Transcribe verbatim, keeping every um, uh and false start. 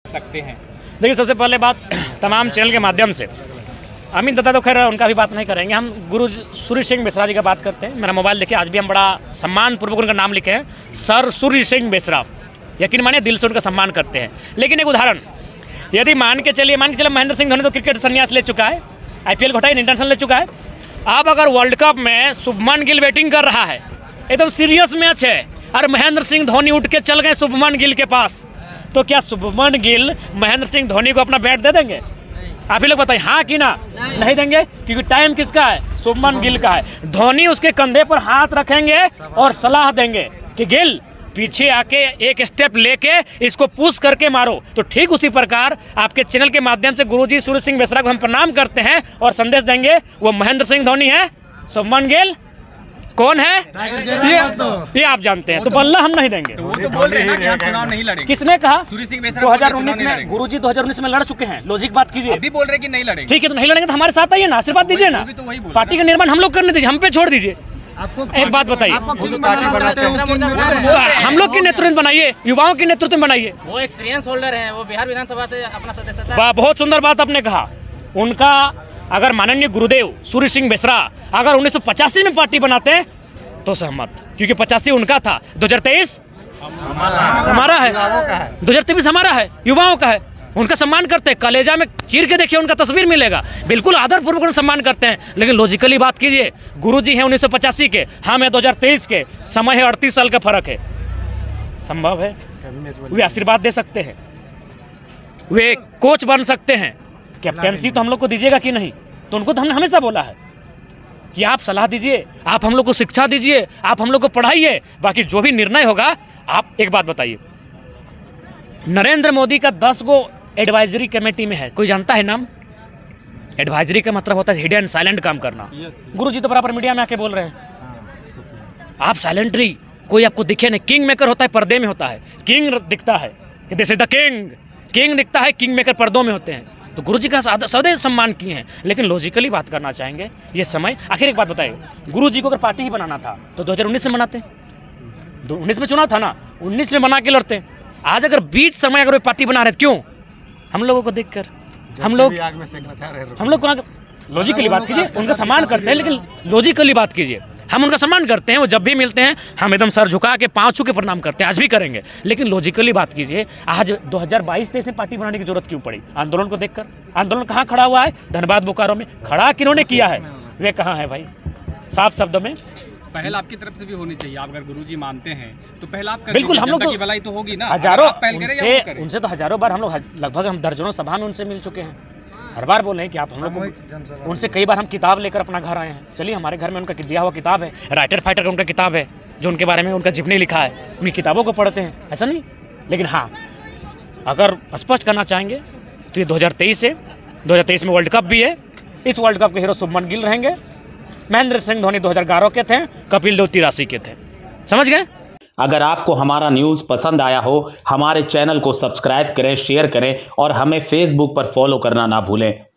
सकते हैं? देखिए, सबसे पहले बात तमाम चैनल के माध्यम से अमित दत्ता तो खैर उनका भी बात नहीं करेंगे, हम गुरु सूर्य सिंह बेसरा जी का बात करते हैं। मेरा मोबाइल देखिए, आज भी हम बड़ा सम्मान पूर्वक उनका नाम लिखे हैं, सर सूर्य सिंह बेसरा। यकीन मानिए, दिल से उनका सम्मान करते हैं। लेकिन एक उदाहरण, यदि मान के चलिए मान के चलिए महेंद्र सिंह धोनी तो क्रिकेट संन्यास ले चुका है, आईपीएल घटाई इंटरनेशनल ले चुका है। अब अगर वर्ल्ड कप में शुभमन गिल बैटिंग कर रहा है, एकदम सीरियस मैच है, और महेंद्र सिंह धोनी उठ के चल गए शुभमन गिल के पास, तो क्या शुभमन गिल महेंद्र सिंह धोनी को अपना बैट दे देंगे? आप ही लोग बताइए, हाँ कि ना? नहीं, नहीं देंगे, क्योंकि टाइम किसका है? शुभमन गिल का है। धोनी उसके कंधे पर हाथ रखेंगे और सलाह देंगे कि गिल पीछे आके एक स्टेप लेके इसको पुश करके मारो। तो ठीक उसी प्रकार आपके चैनल के माध्यम से गुरुजी सूर्य सिंह बेसरा को हम प्रणाम करते हैं और संदेश देंगे, वो महेंद्र सिंह धोनी है, शुभमन गिल कौन है ये, ये आप जानते हैं। तो बल्ला हम नहीं देंगे। तो वो तो बोल रहे हैं कि हम चुनाव नहीं लड़ेंगे। किसने कहा? सूर्य सिंह बेसरा दो हज़ार उन्नीस में गुरुजी दो हज़ार उन्नीस में लड़ चुके हैं। लॉजिक बात कीजिए। अभी बोल रहे हैं कि नहीं लड़ेंगे। ठीक है, तो नहीं लड़ेंगे तो हमारे साथ आइए ना, आशीर्वाद दीजिए ना। पार्टी का निर्माण हम लोग करने दीजिए, हम पे छोड़ दीजिए। एक बात बताइए, हम लोग के नेतृत्व में बनाइए, युवाओं के नेतृत्व में बनाइए। वो एक्सपीरियंस होल्डर हैं, वो बिहार विधानसभा से अपना सदस्यता। बहुत सुंदर बात आपने कहा। उनका अगर माननीय गुरुदेव सूर्य सिंह बेसरा अगर उन्नीस सौ पचासी में पार्टी बनाते हैं तो सहमत, क्योंकि पचासी उनका था, दो हजार तेईस हमारा है, दो हजार तेईस हमारा है, युवाओं का है। उनका सम्मान करते हैं, कलेजा में चीर के देखिए, उनका तस्वीर मिलेगा, बिल्कुल आदर पूर्वक सम्मान करते हैं। लेकिन लॉजिकली बात कीजिए, गुरुजी हैं उन्नीस सौ पचासी के, हम हैं दो हजार तेईस के, समय है अड़तीस साल का फर्क है। संभव है वे आशीर्वाद दे सकते हैं, वे कोच बन सकते हैं, कैप्टेंसी तो हम लोग को दीजिएगा कि नहीं? तो उनको तो हमने हमेशा बोला है कि आप सलाह दीजिए, आप हम लोग को शिक्षा दीजिए, आप हम लोग को पढ़ाइए, बाकी जो भी निर्णय होगा। आप एक बात बताइए, नरेंद्र मोदी का दस गो एडवाइजरी कमेटी में है, कोई जानता है नाम? एडवाइजरी का मतलब होता है हिडन साइलेंट काम करना। गुरुजी तो बराबर मीडिया में आके बोल रहे हैं, आप साइलेंटली, कोई आपको दिखे नहीं। किंग मेकर होता है पर्दे में होता है, किंग दिखता है कि this is the king, king दिखता है, किंग मेकर पर्दों में होते हैं। तो गुरुजी का सदैव सम्मान किए हैं, लेकिन लॉजिकली बात करना चाहेंगे ये समय। आखिर एक बात बताइए, गुरुजी को अगर पार्टी ही बनाना था तो दो हज़ार उन्नीस में बनाते, उन्नीस में चुनाव था ना, उन्नीस में बना के लड़ते। आज अगर बीच समय अगर वे पार्टी बना रहे, क्यों? हम लोगों को देखकर हम लोग हम लोग लॉजिकली बात कीजिए, उनका सम्मान करते हैं, लेकिन लॉजिकली बात कीजिए, हम उनका सम्मान करते हैं। वो जब भी मिलते हैं हम एकदम सर झुका के पाँव छू के प्रणाम करते हैं, आज भी करेंगे। लेकिन लॉजिकली बात कीजिए, आज दो हज़ार बाईस तेईस में पार्टी बनाने की जरूरत क्यों पड़ी? आंदोलन को देखकर। आंदोलन कहाँ खड़ा हुआ है? धनबाद बोकारो में खड़ा किन्होंने किया है? वे कहाँ है भाई? साफ शब्दों में पहल आपकी तरफ से भी होनी चाहिए। आप अगर गुरुजी मानते हैं तो पहल आप कर, बिल्कुल हम लोग तो भलाई तो होगी ना। हजारों उनसे उनसे तो हजारों बार हम लोग, लगभग हम दर्जनों सभा में उनसे मिल चुके हैं। हर बार बोल रहे हैं कि आप हम लोग को, उनसे कई बार हम किताब लेकर अपना घर आए हैं। चलिए, हमारे घर में उनका दिया हुआ किताब है, राइटर फाइटर का उनका किताब है, जो उनके बारे में उनका जीवनी लिखा है, उनकी किताबों को पढ़ते हैं, ऐसा नहीं। लेकिन हाँ, अगर स्पष्ट करना चाहेंगे तो ये दो हज़ार तेईस है, दो हज़ार तेईस में वर्ल्ड कप भी है। इस वर्ल्ड कप के हीरो शुभमन गिल रहेंगे। महेंद्र सिंह धोनी दो हज़ार ग्यारह के थे, कपिल देव तिरासी के थे। समझ गए? अगर आपको हमारा न्यूज़ पसंद आया हो, हमारे चैनल को सब्सक्राइब करें, शेयर करें और हमें फेसबुक पर फॉलो करना ना भूलें।